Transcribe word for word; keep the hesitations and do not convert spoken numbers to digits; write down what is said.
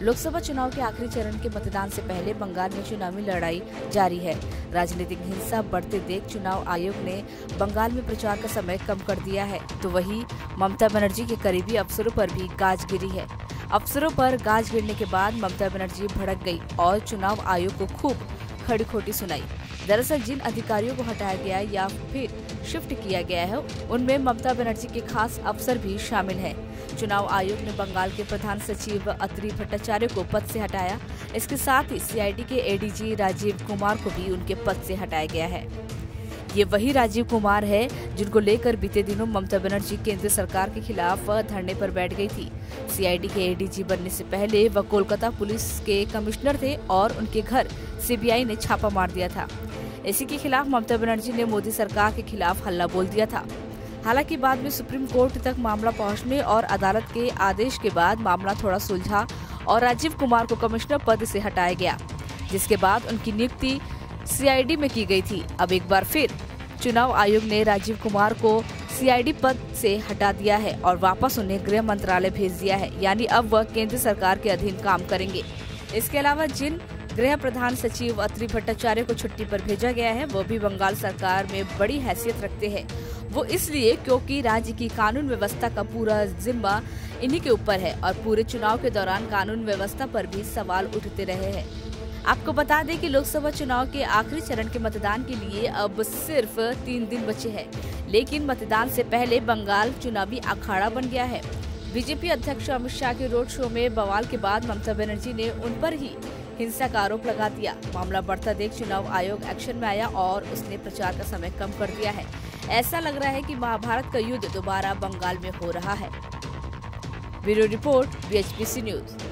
लोकसभा चुनाव के आखिरी चरण के मतदान से पहले बंगाल में चुनावी लड़ाई जारी है। राजनीतिक हिंसा बढ़ते देख चुनाव आयोग ने बंगाल में प्रचार का समय कम कर दिया है, तो वहीं ममता बनर्जी के करीबी अफसरों पर भी गाज गिरी है। अफसरों पर गाज गिरने के बाद ममता बनर्जी भड़क गई और चुनाव आयोग को खूब खड़ी खोटी सुनाई। दरअसल जिन अधिकारियों को हटाया गया या फिर शिफ्ट किया गया है, उनमें ममता बनर्जी के खास अफसर भी शामिल हैं। चुनाव आयोग ने बंगाल के प्रधान सचिव अत्री भट्टाचार्य को पद से हटाया। इसके साथ ही सीआईडी के एडीजी राजीव कुमार को भी उनके पद से हटाया गया है। ये वही राजीव कुमार है जिनको लेकर बीते दिनों ममता बनर्जी केंद्र सरकार के खिलाफ धरने पर बैठ गई थी। सीआईडी के एडीजी बनने से पहले वह कोलकाता पुलिस के कमिश्नर थे और उनके घर सीबीआई ने छापा मार दिया था। इसी के खिलाफ ममता बनर्जी ने मोदी सरकार के खिलाफ हल्ला बोल दिया था। हालांकि बाद में सुप्रीम कोर्ट तक मामला पहुंचने और अदालत के आदेश के बाद मामला थोड़ा सुलझा और राजीव कुमार को कमिश्नर पद से हटाया गया, जिसके बाद उनकी नियुक्ति सीआईडी में की गई थी। अब एक बार फिर चुनाव आयोग ने राजीव कुमार को सीआईडी पद से हटा दिया है और वापस उन्हें गृह मंत्रालय भेज दिया है, यानी अब वह केंद्र सरकार के अधीन काम करेंगे। इसके अलावा जिन गृह प्रधान सचिव अत्री भट्टाचार्य को छुट्टी पर भेजा गया है, वो भी बंगाल सरकार में बड़ी हैसियत रखते हैं। वो इसलिए क्योंकि राज्य की कानून व्यवस्था का पूरा जिम्मा इन्हीं के ऊपर है और पूरे चुनाव के दौरान कानून व्यवस्था पर भी सवाल उठते रहे हैं। आपको बता दें कि लोकसभा चुनाव के आखिरी चरण के मतदान के लिए अब सिर्फ तीन दिन बचे हैं, लेकिन मतदान से पहले बंगाल चुनावी अखाड़ा बन गया है। बीजेपी अध्यक्ष अमित शाह के रोड शो में बवाल के बाद ममता बनर्जी ने उन पर ही हिंसा का आरोप लगा दिया। मामला बढ़ता देख चुनाव आयोग एक्शन में आया और उसने प्रचार का समय कम कर दिया है। ऐसा लग रहा है कि महाभारत का युद्ध दोबारा बंगाल में हो रहा है। Bureau report, BHBC news.